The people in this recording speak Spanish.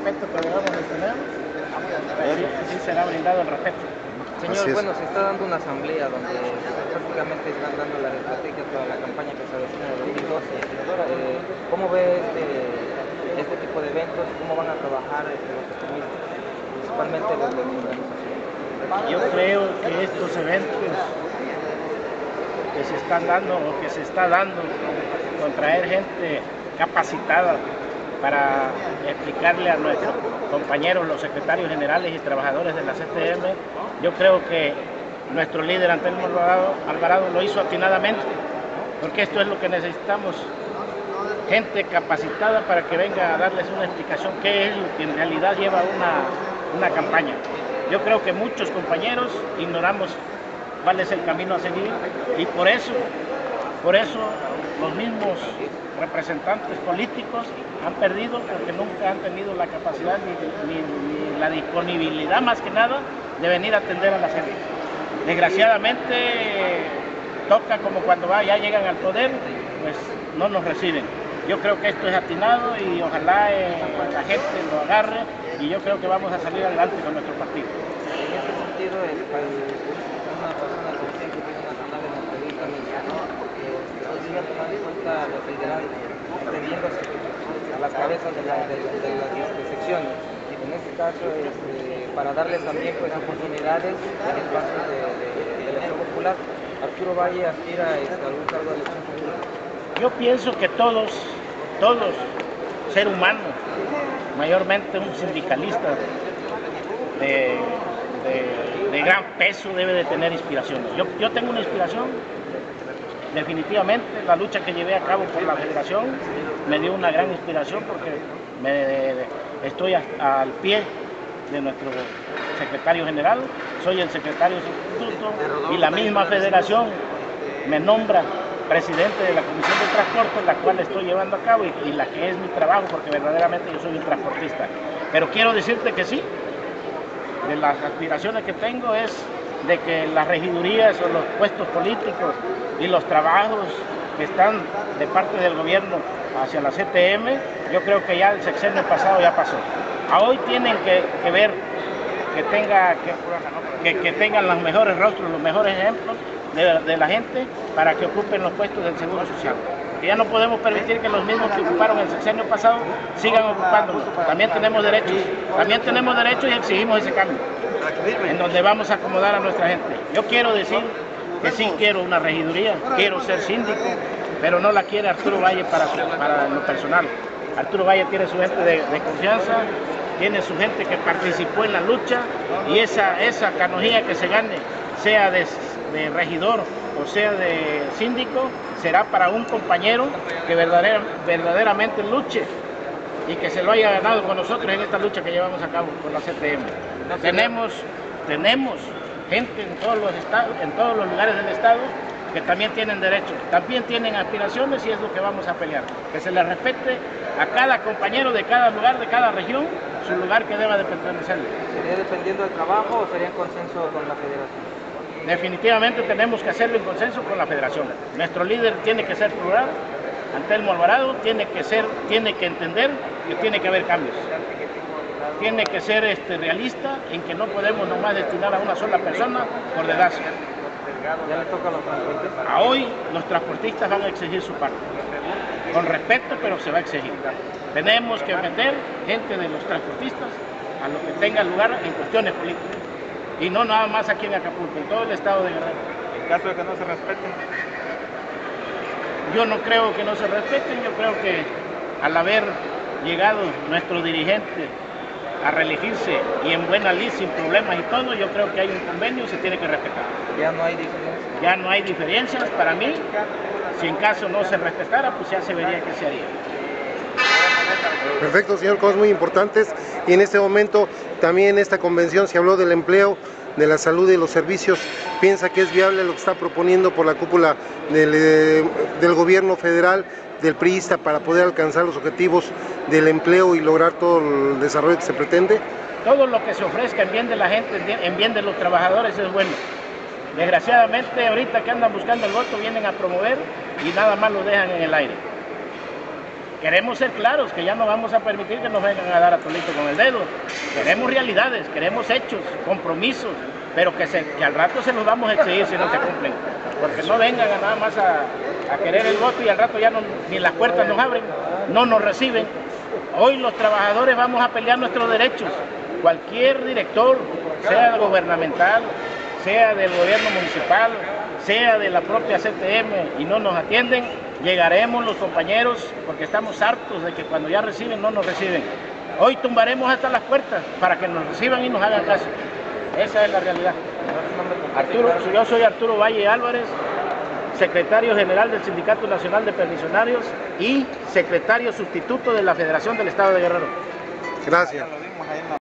respeto que debemos de tener, sí será brindado el respeto. Señor, bueno, se está dando una asamblea donde prácticamente están dando las estrategias para la campaña que se avecina de 2012. ¿Cómo ve este tipo de eventos? ¿Cómo van a trabajar los extremistas, principalmente los de la organización? Yo creo que estos eventos que se están dando o que se está dando con traer gente capacitada para explicarle a nuestros compañeros, los secretarios generales y trabajadores de la CTM, yo creo que nuestro líder Antelmo Alvarado lo hizo atinadamente, porque esto es lo que necesitamos, gente capacitada para que venga a darles una explicación qué es lo que en realidad lleva una campaña. Yo creo que muchos compañeros ignoramos cuál es el camino a seguir y por eso los mismos representantes políticos han perdido porque nunca han tenido la capacidad ni la disponibilidad más que nada de venir a atender a la gente. Desgraciadamente toca como cuando ya llegan al poder, pues no nos reciben. Yo creo que esto es atinado y ojalá la gente lo agarre y yo creo que vamos a salir adelante con nuestro partido. En este sentido, una persona que tiene una canal en la entrevista mencionó que hoy día tomando en cuenta los liderazgos extendiéndose a las cabezas de las secciones. En este caso, para darles también pues, oportunidades en espacios de elección popular. Arturo Valle aspira a algún cargo de elección popular. Yo pienso que todos, ser humano, mayormente un sindicalista de gran peso debe de tener inspiraciones. Yo tengo una inspiración, definitivamente, la lucha que llevé a cabo por la federación me dio una gran inspiración porque estoy al pie de nuestro secretario general, soy el secretario sustituto y la misma federación me nombra presidente de la Comisión de Transporte, la cual estoy llevando a cabo y la que es mi trabajo, porque verdaderamente yo soy un transportista. Pero quiero decirte que sí, de las aspiraciones que tengo es de que las regidurías o los puestos políticos y los trabajos que están de parte del gobierno hacia la CTM, yo creo que ya el sexenio pasado ya pasó. A hoy tienen que ver que tengan los mejores rostros, los mejores ejemplos de la gente para que ocupen los puestos del Seguro Social. Que ya no podemos permitir que los mismos que ocuparon el sexenio pasado sigan ocupándolos. También tenemos derechos y exigimos ese cambio, en donde vamos a acomodar a nuestra gente. Yo quiero decir que sí quiero una regiduría, quiero ser síndico, pero no la quiere Arturo Valle para lo personal. Arturo Valle tiene su gente de confianza, tiene su gente que participó en la lucha y esa canonjía que se gane, sea de regidor o sea de síndico, será para un compañero que verdaderamente luche y que se lo haya ganado con nosotros en esta lucha que llevamos a cabo con la CTM. Tenemos gente en todos los estados, en todos los lugares del estado que también tienen derechos, también tienen aspiraciones y es lo que vamos a pelear, que se les respete a cada compañero de cada lugar, de cada región, su lugar que deba de pertenecerle. ¿Sería dependiendo del trabajo o sería en consenso con la federación? Definitivamente tenemos que hacerlo en consenso con la federación. Nuestro líder tiene que ser plural, Antelmo Alvarado tiene que entender que tiene que haber cambios. Tiene que ser realista en que no podemos nomás destinar a una sola persona por dedazo. Ya le toca a los transportistas. A hoy los transportistas van a exigir su parte. Con respeto, pero se va a exigir. Tenemos que meter gente de los transportistas a lo que tenga lugar en cuestiones políticas. Y no nada más aquí en Acapulco, en todo el estado de Guerrero. En caso de que no se respeten. Yo no creo que no se respeten, yo creo que al haber llegado nuestro dirigente a reelegirse y en buena lid, sin problemas y todo, yo creo que hay un convenio y se tiene que respetar. Ya no hay diferencias. Ya no hay diferencias para mí, si en caso no se respetara, pues ya se vería qué se haría. Perfecto, señor, cosas muy importantes. Y en este momento también esta convención se habló del empleo, de la salud y los servicios. ¿Piensa que es viable lo que está proponiendo por la cúpula del gobierno federal, del priista, para poder alcanzar los objetivos del empleo y lograr todo el desarrollo que se pretende? Todo lo que se ofrezca en bien de la gente, en bien de los trabajadores es bueno. Desgraciadamente ahorita que andan buscando el voto vienen a promover y nada más lo dejan en el aire. queremos ser claros, que ya no vamos a permitir que nos vengan a dar a tolito con el dedo. Queremos realidades, queremos hechos, compromisos, pero que al rato se los vamos a exigir si no se cumplen. Porque no vengan a nada más a querer el voto y al rato ya ni las puertas nos abren, no nos reciben. Hoy los trabajadores vamos a pelear nuestros derechos. Cualquier director, sea gubernamental, sea del gobierno municipal, sea de la propia CTM y no nos atienden, llegaremos los compañeros porque estamos hartos de que cuando ya reciben no nos reciben. Hoy tumbaremos hasta las puertas para que nos reciban y nos hagan caso. Esa es la realidad. Yo soy Arturo Valle Álvarez, secretario general del Sindicato Nacional de Permisionarios y secretario sustituto de la Federación del Estado de Guerrero. Gracias.